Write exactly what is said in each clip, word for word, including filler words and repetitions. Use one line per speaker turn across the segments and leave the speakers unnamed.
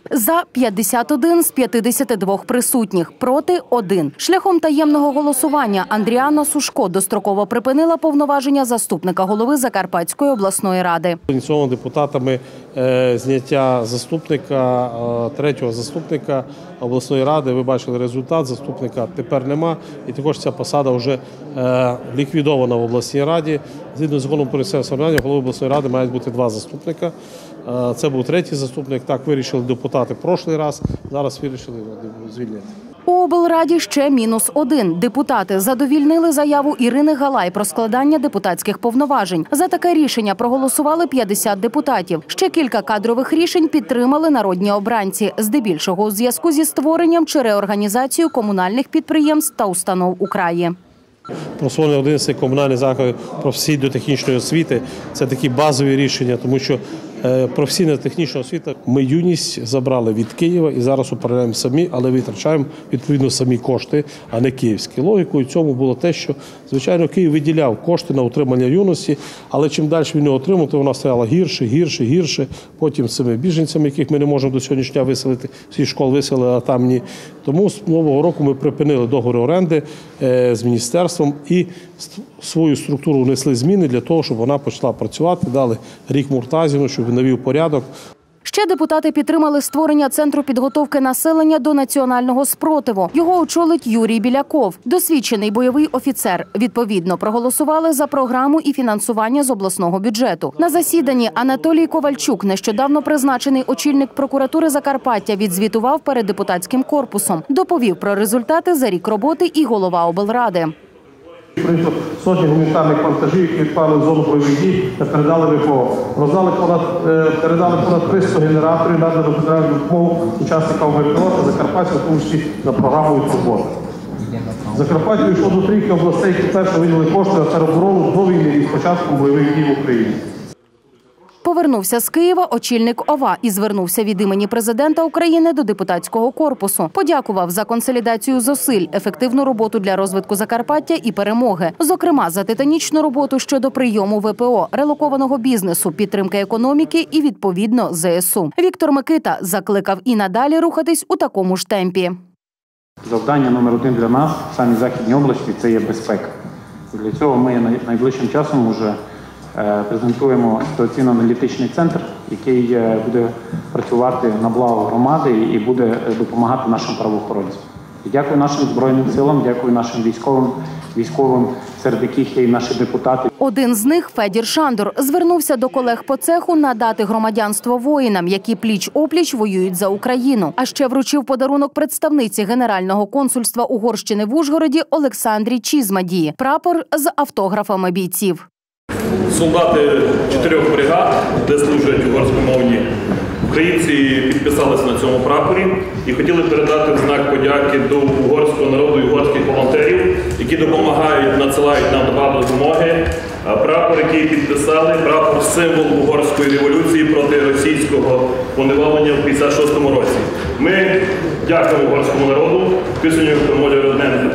За – п'ятдесят один з п'ятдесяти двох присутніх, проти – один. Шляхом таємного голосування Андріана Сушко достроково припинила повноваження заступника голови Закарпатської обласної ради.
Ініційовано депутатами е, зняття заступника, е, третього заступника обласної ради. Ви бачили результат, заступника тепер нема. І також ця посада вже е, ліквідована в обласній раді. Згідно з законом про місцеве самоврядування, голови обласної ради мають бути два заступника. Е, це був третій заступник, так вирішили депутати в прошлий раз, зараз вирішили звільнити.
У облраді ще мінус один. Депутати задовільнили заяву Ірини Галай про складання депутатських повноважень. За таке рішення проголосували п'ятдесят депутатів. Ще кілька кадрових рішень підтримали народні обранці, здебільшого у зв'язку зі створенням чи реорганізацією комунальних підприємств та установ у краї.
Просування одинадцяти комунальних закладів професійно-технічної освіти – це такі базові рішення, тому що професійно-технічна освіта, ми юність забрали від Києва і зараз управляємо самі, але витрачаємо відповідно самі кошти, а не київські. Логікою цьому було те, що, звичайно, Київ виділяв кошти на утримання юності, але чим далі він його отримав, то вона стояла гірше, гірше, гірше. Потім з цими біженцями, яких ми не можемо до сьогоднішнього дня виселити, всі школи виселили, а там ні. Тому з нового року ми припинили договори оренди з міністерством і свою структуру внесли зміни для того, щоб вона почала працювати, дали рік Муртазіну, щоб він навів порядок.
Ще депутати підтримали створення Центру підготовки населення до національного спротиву. Його очолить Юрій Біляков, досвідчений бойовий офіцер. Відповідно, проголосували за програму і фінансування з обласного бюджету. На засіданні Анатолій Ковальчук, нещодавно призначений очільник прокуратури Закарпаття, відзвітував перед депутатським корпусом. Доповів про результати за рік роботи і голова облради.
Прийнято сотні гуманітарних вантажів, які відправили в зону бойових дій та передали ВПО. Роздали понад, передали понад триста генераторів, надано матеріальну допомогу учасникам ВПО та Закарпаття, в тому числі за програмою «Турбота». Закарпаття йшло до трійки областей, які перше виділили кошти на тероборону до війни і з початком бойових дій в Україні.
Повернувся з Києва очільник ОВА і звернувся від імені президента України до депутатського корпусу. Подякував за консолідацію зусиль, ефективну роботу для розвитку Закарпаття і перемоги. Зокрема, за титанічну роботу щодо прийому ВПО, релокованого бізнесу, підтримки економіки і, відповідно, зе ес у. Віктор Микита закликав і надалі рухатись у такому ж темпі.
Завдання номер один для нас в самій Західній області – це є безпека. І для цього ми найближчим часом вже презентуємо ситуаційно-аналітичний центр, який буде працювати на благо громади і буде допомагати нашим правоохоронцям. І дякую нашим Збройним силам, дякую нашим військовим, військовим, серед яких є і наші депутати.
Один з них, Федір Шандор, звернувся до колег по цеху надати громадянство воїнам, які пліч-опліч воюють за Україну. А ще вручив подарунок представниці Генерального консульства Угорщини в Ужгороді Олександрі Чізмадії – прапор з автографами бійців.
Солдати чотирьох бригад, де служать угорськомовні українці, підписалися на цьому прапорі і хотіли передати в знак подяки до угорського народу і угорських волонтерів, які допомагають, надсилають нам багато допомоги. Прапор, який підписали, прапор – символ угорської революції проти російського поневолення в п'ятдесят шостому році. Ми дякуємо угорському народу, піснею «Промолю родненьку».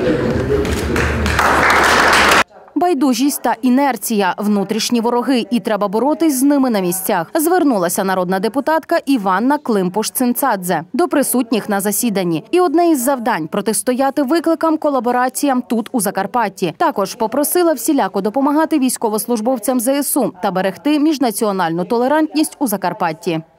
Байдужість та інерція – внутрішні вороги, і треба боротись з ними на місцях. Звернулася народна депутатка Іванна Климпуш-Цинцадзе до присутніх на засіданні. І одне із завдань – протистояти викликам, колабораціям тут, у Закарпатті. Також попросила всіляко допомагати військовослужбовцям зе ес у та берегти міжнаціональну толерантність у Закарпатті.